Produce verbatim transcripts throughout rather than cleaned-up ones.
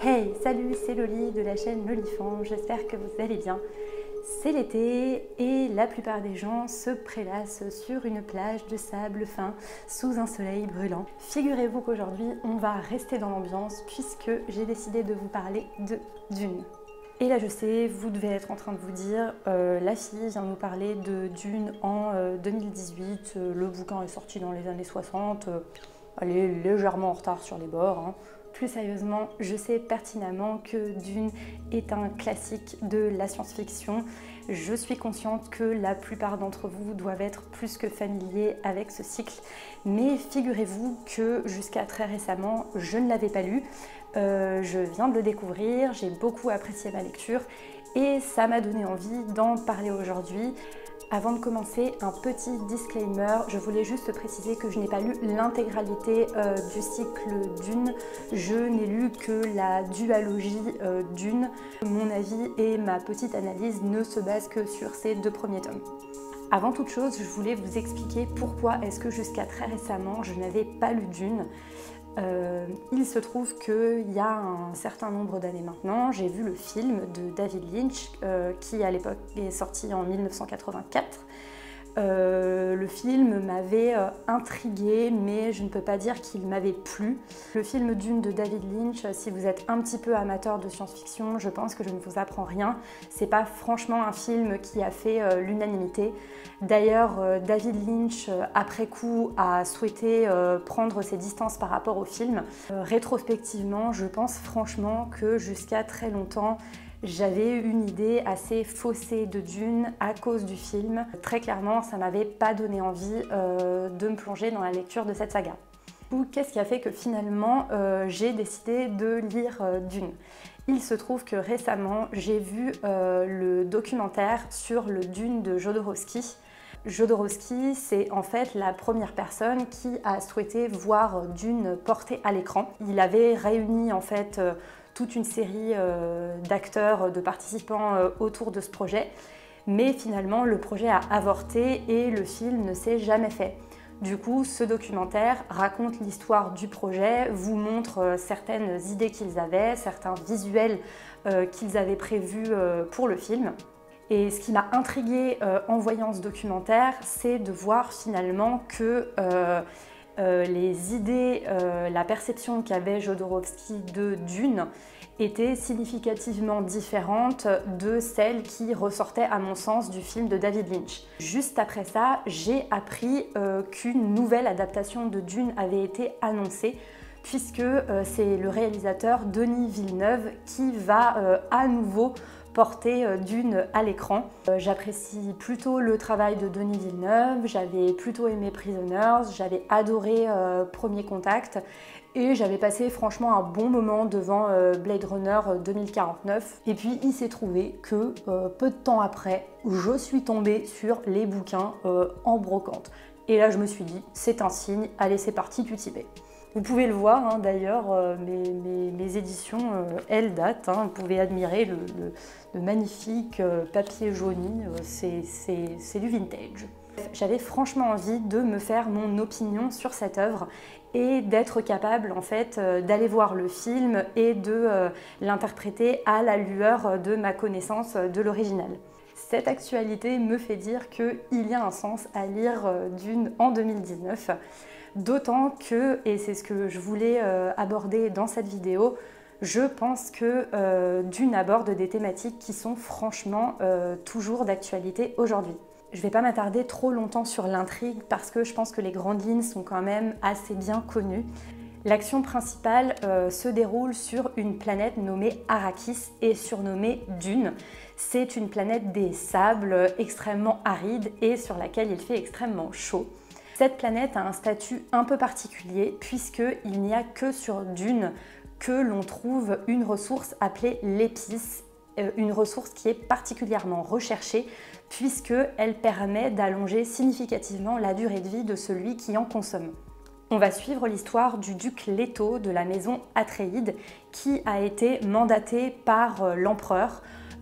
Hey, salut, c'est Loli de la chaîne Lolifant, j'espère que vous allez bien. C'est l'été et la plupart des gens se prélassent sur une plage de sable fin sous un soleil brûlant. Figurez-vous qu'aujourd'hui, on va rester dans l'ambiance puisque j'ai décidé de vous parler de Dune. Et là je sais, vous devez être en train de vous dire, euh, la fille vient nous parler de Dune en euh, deux mille dix-huit, euh, le bouquin est sorti dans les années soixante, euh, elle est légèrement en retard sur les bords. Hein. Plus sérieusement, je sais pertinemment que Dune est un classique de la science-fiction. Je suis consciente que la plupart d'entre vous doivent être plus que familiers avec ce cycle, mais figurez-vous que jusqu'à très récemment, je ne l'avais pas lu. Euh, je viens de le découvrir, j'ai beaucoup apprécié ma lecture et ça m'a donné envie d'en parler aujourd'hui. Avant de commencer, un petit disclaimer, je voulais juste préciser que je n'ai pas lu l'intégralité euh, du cycle Dune, je n'ai lu que la dualogie euh, Dune. Mon avis et ma petite analyse ne se basent que sur ces deux premiers tomes. Avant toute chose, je voulais vous expliquer pourquoi est-ce que jusqu'à très récemment, je n'avais pas lu Dune. Euh, il se trouve qu'il y a un certain nombre d'années maintenant, j'ai vu le film de David Lynch euh, qui à l'époque est sorti en mille neuf cent quatre-vingt-quatre. Euh, le film m'avait euh, intriguée, mais je ne peux pas dire qu'il m'avait plu. Le film Dune de David Lynch, si vous êtes un petit peu amateur de science-fiction, je pense que je ne vous apprends rien. C'est pas franchement un film qui a fait euh, l'unanimité. D'ailleurs, euh, David Lynch, euh, après coup, a souhaité euh, prendre ses distances par rapport au film. Euh, rétrospectivement, je pense franchement que jusqu'à très longtemps, j'avais une idée assez faussée de Dune à cause du film. Très clairement, ça m'avait pas donné envie euh, de me plonger dans la lecture de cette saga. Qu'est-ce qui a fait que finalement euh, j'ai décidé de lire euh, Dune? Il se trouve que récemment, j'ai vu euh, le documentaire sur le Dune de Jodorowsky. Jodorowsky, c'est en fait la première personne qui a souhaité voir Dune portée à l'écran. Il avait réuni en fait euh, toute une série euh, d'acteurs, de participants euh, autour de ce projet, mais finalement le projet a avorté et le film ne s'est jamais fait. Du coup, ce documentaire raconte l'histoire du projet, vous montre euh, certaines idées qu'ils avaient, certains visuels euh, qu'ils avaient prévus euh, pour le film. Et ce qui m'a intriguée euh, en voyant ce documentaire, c'est de voir finalement que euh, euh, les idées, euh, la perception qu'avait Jodorowsky de Dune était significativement différente de celle qui ressortait à mon sens du film de David Lynch. Juste après ça, j'ai appris euh, qu'une nouvelle adaptation de Dune avait été annoncée puisque euh, c'est le réalisateur Denis Villeneuve qui va euh, à nouveau porter euh, Dune à l'écran. Euh, J'apprécie plutôt le travail de Denis Villeneuve, j'avais plutôt aimé Prisoners, j'avais adoré euh, Premier Contact et j'avais passé franchement un bon moment devant euh, Blade Runner deux mille quarante-neuf. Et puis il s'est trouvé que euh, peu de temps après, je suis tombée sur les bouquins euh, en brocante. Et là je me suis dit, c'est un signe, allez c'est parti, tu t'y mets. Vous pouvez le voir hein, d'ailleurs, euh, mes, mes, mes éditions, euh, elles datent, hein, vous pouvez admirer le, le, le magnifique euh, papier jauni, euh, c'est du vintage. J'avais franchement envie de me faire mon opinion sur cette œuvre et d'être capable en fait euh, d'aller voir le film et de euh, l'interpréter à la lueur de ma connaissance de l'original. Cette actualité me fait dire qu'il y a un sens à lire euh, Dune en deux mille dix-neuf. D'autant que, et c'est ce que je voulais euh, aborder dans cette vidéo, je pense que euh, Dune aborde des thématiques qui sont franchement euh, toujours d'actualité aujourd'hui. Je ne vais pas m'attarder trop longtemps sur l'intrigue parce que je pense que les grandes lignes sont quand même assez bien connues. L'action principale euh, se déroule sur une planète nommée Arrakis et surnommée Dune. C'est une planète des sables extrêmement aride et sur laquelle il fait extrêmement chaud. Cette planète a un statut un peu particulier puisqu'il n'y a que sur Dune que l'on trouve une ressource appelée l'épice, une ressource qui est particulièrement recherchée puisqu'elle permet d'allonger significativement la durée de vie de celui qui en consomme. On va suivre l'histoire du duc Leto de la maison Atréide qui a été mandaté par l'empereur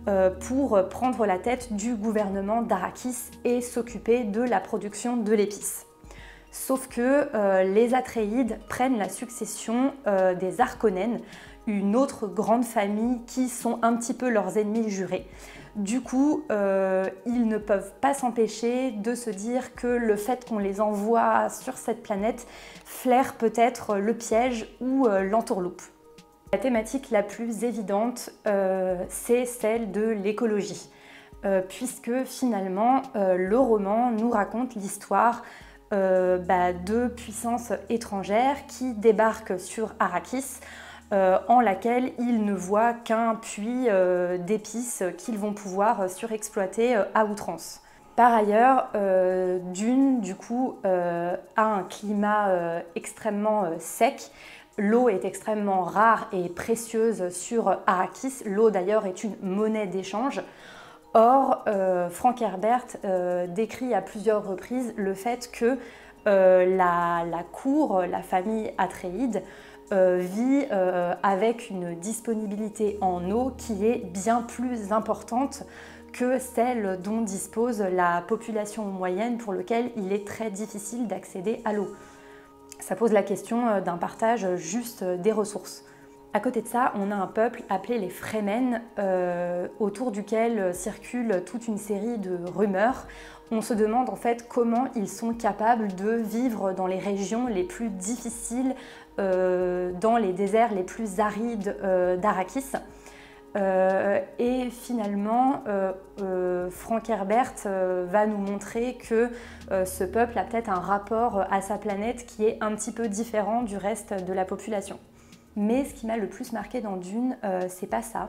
pour prendre la tête du gouvernement d'Arrakis et s'occuper de la production de l'épice. Sauf que euh, les Atréides prennent la succession euh, des Harkonnen, une autre grande famille qui sont un petit peu leurs ennemis jurés. Du coup, euh, ils ne peuvent pas s'empêcher de se dire que le fait qu'on les envoie sur cette planète flaire peut-être le piège ou euh, l'entourloupe. La thématique la plus évidente, euh, c'est celle de l'écologie, euh, puisque finalement, euh, le roman nous raconte l'histoire euh, bah, de puissances étrangères qui débarquent sur Arrakis, Euh, en laquelle ils ne voient qu'un puits euh, d'épices qu'ils vont pouvoir surexploiter euh, à outrance. Par ailleurs, euh, Dune, du coup, euh, a un climat euh, extrêmement euh, sec. L'eau est extrêmement rare et précieuse sur Arrakis. L'eau, d'ailleurs, est une monnaie d'échange. Or, euh, Frank Herbert euh, décrit à plusieurs reprises le fait que euh, la, la cour, la famille Atréide, Euh, vit euh, avec une disponibilité en eau qui est bien plus importante que celle dont dispose la population moyenne pour laquelle il est très difficile d'accéder à l'eau. Ça pose la question d'un partage juste des ressources. À côté de ça, on a un peuple appelé les Fremen, euh, autour duquel circule toute une série de rumeurs. On se demande en fait comment ils sont capables de vivre dans les régions les plus difficiles, euh, dans les déserts les plus arides euh, d'Arrakis. Euh, et finalement, euh, euh, Frank Herbert euh, va nous montrer que euh, ce peuple a peut-être un rapport à sa planète qui est un petit peu différent du reste de la population. Mais ce qui m'a le plus marqué dans Dune, euh, c'est pas ça.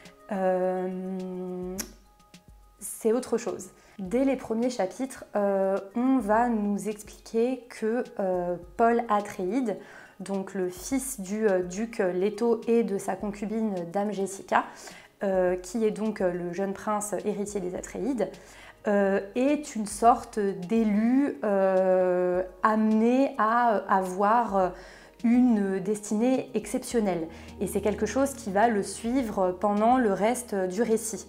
Euh, c'est autre chose. Dès les premiers chapitres, euh, on va nous expliquer que euh, Paul Atréide, donc le fils du euh, duc Leto et de sa concubine Dame Jessica, euh, qui est donc le jeune prince héritier des Atréides, euh, est une sorte d'élu euh, amené à avoir une destinée exceptionnelle. Et c'est quelque chose qui va le suivre pendant le reste du récit.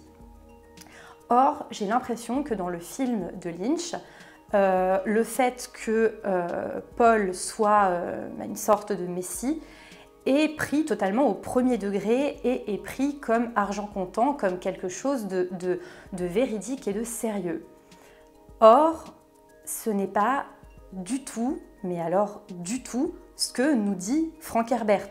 Or, j'ai l'impression que dans le film de Lynch, euh, le fait que euh, Paul soit euh, une sorte de messie est pris totalement au premier degré et est pris comme argent comptant, comme quelque chose de, de, de véridique et de sérieux. Or, ce n'est pas du tout, mais alors du tout, ce que nous dit Frank Herbert.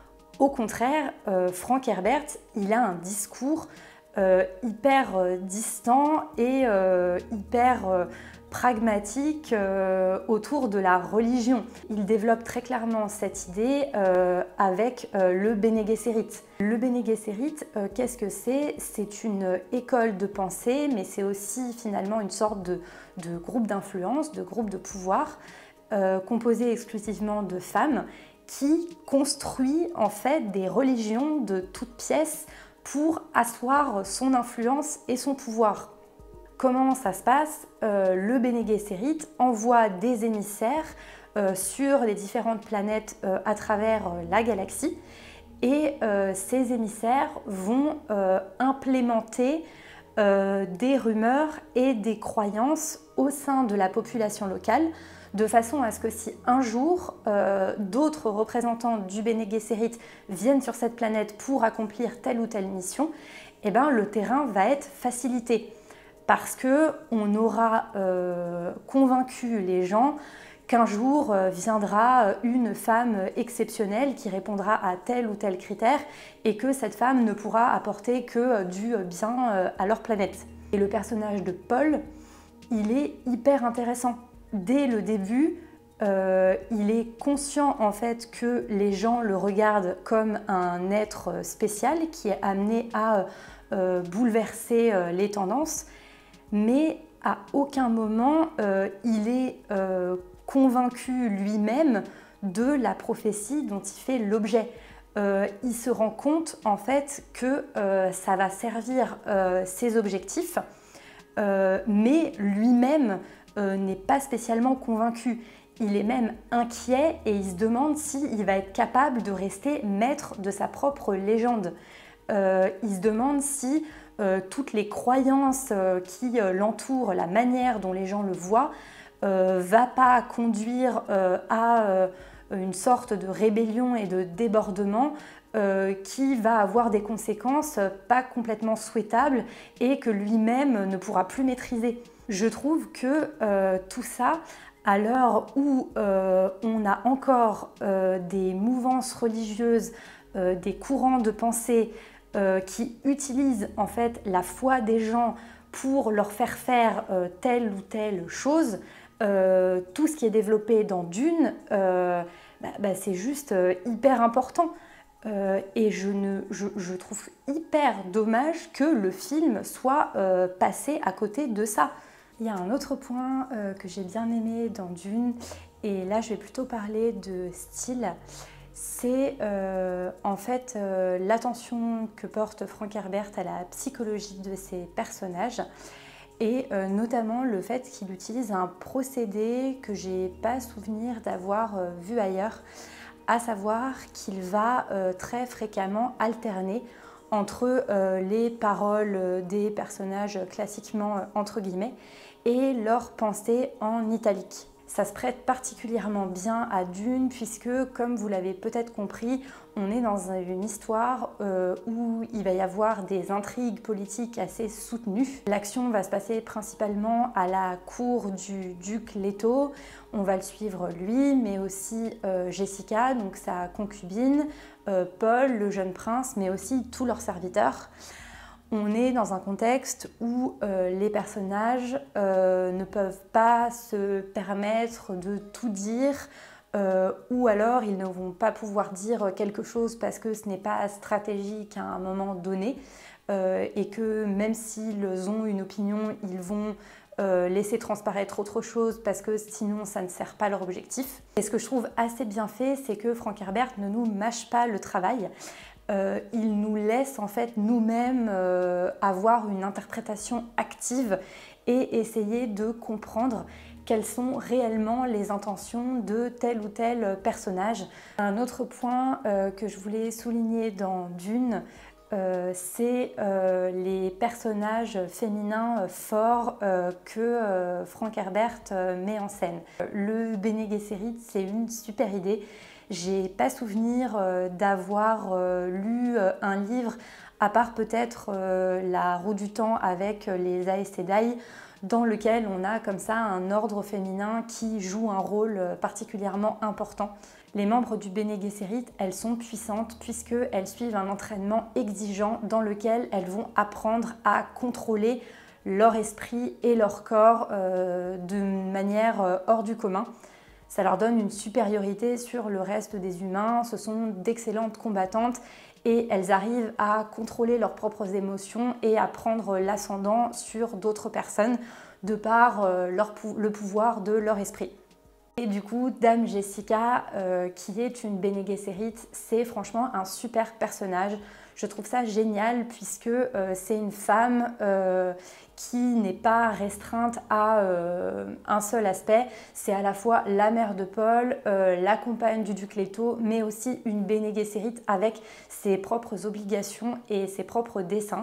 Au contraire, euh, Frank Herbert, il a un discours euh, hyper euh, distant et euh, hyper euh, pragmatique euh, autour de la religion. Il développe très clairement cette idée euh, avec euh, le Bene Gesserit. Le Bene Gesserit, euh, qu'est-ce que c'est? C'est une école de pensée, mais c'est aussi finalement une sorte de, de groupe d'influence, de groupe de pouvoir, Euh, composé exclusivement de femmes, qui construit en fait des religions de toutes pièces pour asseoir son influence et son pouvoir. Comment ça se passe? euh, Le Bene Gesserit envoie des émissaires euh, sur les différentes planètes euh, à travers euh, la galaxie, et euh, ces émissaires vont euh, implémenter euh, des rumeurs et des croyances au sein de la population locale, de façon à ce que si un jour euh, d'autres représentants du Bene Gesserit viennent sur cette planète pour accomplir telle ou telle mission, eh ben, le terrain va être facilité parce qu'on aura euh, convaincu les gens qu'un jour euh, viendra une femme exceptionnelle qui répondra à tel ou tel critère et que cette femme ne pourra apporter que du bien euh, à leur planète. Et le personnage de Paul, il est hyper intéressant. Dès le début, euh, il est conscient en fait que les gens le regardent comme un être spécial qui est amené à euh, bouleverser euh, les tendances, mais à aucun moment euh, il est euh, convaincu lui-même de la prophétie dont il fait l'objet. Euh, il se rend compte en fait que euh, ça va servir euh, ses objectifs, euh, mais lui-même Euh, n'est pas spécialement convaincu. Il est même inquiet et il se demande s'il va être capable de rester maître de sa propre légende. Euh, il se demande si euh, toutes les croyances euh, qui euh, l'entourent, la manière dont les gens le voient, euh, va pas conduire euh, à euh, une sorte de rébellion et de débordement euh, qui va avoir des conséquences pas complètement souhaitables et que lui-même ne pourra plus maîtriser. Je trouve que euh, tout ça, à l'heure où euh, on a encore euh, des mouvances religieuses, euh, des courants de pensée euh, qui utilisent en fait la foi des gens pour leur faire faire euh, telle ou telle chose, euh, tout ce qui est développé dans Dune, euh, bah, bah, c'est juste euh, hyper important. Euh, et je, ne, je, je trouve hyper dommage que le film soit euh, passé à côté de ça. Il y a un autre point euh, que j'ai bien aimé dans Dune, et là je vais plutôt parler de style, c'est euh, en fait euh, l'attention que porte Frank Herbert à la psychologie de ses personnages, et euh, notamment le fait qu'il utilise un procédé que j'ai pas souvenir d'avoir euh, vu ailleurs, à savoir qu'il va euh, très fréquemment alterner entre euh, les paroles des personnages classiquement euh, entre guillemets et leurs pensées en italique. Ça se prête particulièrement bien à Dune puisque, comme vous l'avez peut-être compris, on est dans une histoire euh, où il va y avoir des intrigues politiques assez soutenues. L'action va se passer principalement à la cour du duc Leto. On va le suivre lui, mais aussi euh, Jessica, donc sa concubine, euh, Paul, le jeune prince, mais aussi tous leurs serviteurs. On est dans un contexte où euh, les personnages euh, ne peuvent pas se permettre de tout dire, euh, ou alors ils ne vont pas pouvoir dire quelque chose parce que ce n'est pas stratégique à un moment donné, euh, et que même s'ils ont une opinion, ils vont euh, laisser transparaître autre chose parce que sinon ça ne sert pas leur objectif. Et ce que je trouve assez bien fait, c'est que Frank Herbert ne nous mâche pas le travail. Euh, il nous laisse en fait nous-mêmes euh, avoir une interprétation active et essayer de comprendre quelles sont réellement les intentions de tel ou tel personnage. Un autre point euh, que je voulais souligner dans Dune, euh, c'est euh, les personnages féminins forts euh, que euh, Frank Herbert euh, met en scène. Le Bene Gesserit, c'est une super idée. J'ai pas souvenir euh, d'avoir euh, lu euh, un livre, à part peut-être euh, La Roue du Temps avec les Aes Sedai, dans lequel on a comme ça un ordre féminin qui joue un rôle particulièrement important. Les membres du Bene Gesserit, elles sont puissantes puisqu'elles suivent un entraînement exigeant dans lequel elles vont apprendre à contrôler leur esprit et leur corps euh, de manière euh, hors du commun. Ça leur donne une supériorité sur le reste des humains, ce sont d'excellentes combattantes et elles arrivent à contrôler leurs propres émotions et à prendre l'ascendant sur d'autres personnes de par euh, leur pou- le pouvoir de leur esprit. Et du coup, Dame Jessica, euh, qui est une Bene Gesserit, c'est franchement un super personnage. Je trouve ça génial puisque euh, c'est une femme euh, qui n'est pas restreinte à euh, un seul aspect. C'est à la fois la mère de Paul, euh, la compagne du duc Leto, mais aussi une Bene Gesserit avec ses propres obligations et ses propres desseins.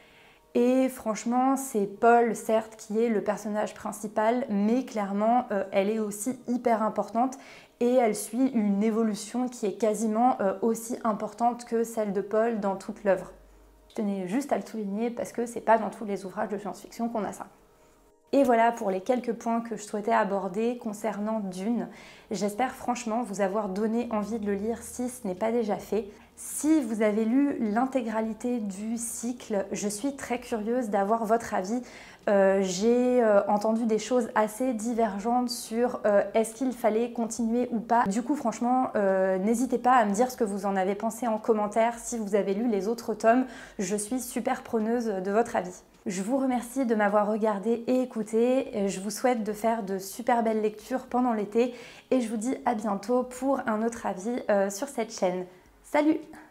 Et franchement, c'est Paul, certes, qui est le personnage principal, mais clairement, euh, elle est aussi hyper importante et elle suit une évolution qui est quasiment euh, aussi importante que celle de Paul dans toute l'œuvre. Je tenais juste à le souligner parce que c'est pas dans tous les ouvrages de science-fiction qu'on a ça. Et voilà pour les quelques points que je souhaitais aborder concernant Dune. J'espère franchement vous avoir donné envie de le lire si ce n'est pas déjà fait. Si vous avez lu l'intégralité du cycle, je suis très curieuse d'avoir votre avis. Euh, J'ai euh, entendu des choses assez divergentes sur euh, est-ce qu'il fallait continuer ou pas. Du coup, franchement, euh, n'hésitez pas à me dire ce que vous en avez pensé en commentaire. Si vous avez lu les autres tomes, je suis super preneuse de votre avis. Je vous remercie de m'avoir regardé et écouté. Je vous souhaite de faire de super belles lectures pendant l'été et je vous dis à bientôt pour un autre avis euh, sur cette chaîne. Salut!